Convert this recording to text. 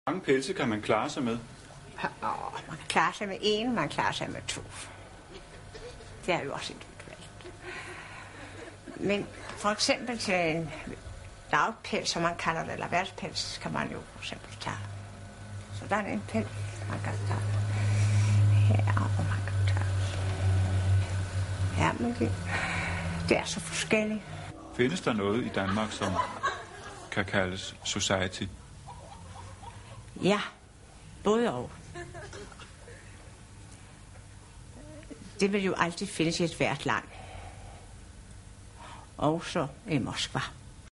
Mange pelse kan man klare sig med? Man kan klare sig med 1, man klarer sig med 2. Det er jo også individuelt. Men for eksempel til en lavpels, som man kalder det, eller værtspels, kan man jo for eksempel tage. Så der er en pels, man kan tage her, og man kan tage her, men det er så forskelligt. Findes der noget i Danmark, som kan kaldes society? Ja, både og. Det vil jo altid findes i et hvert land. Også i Moskva.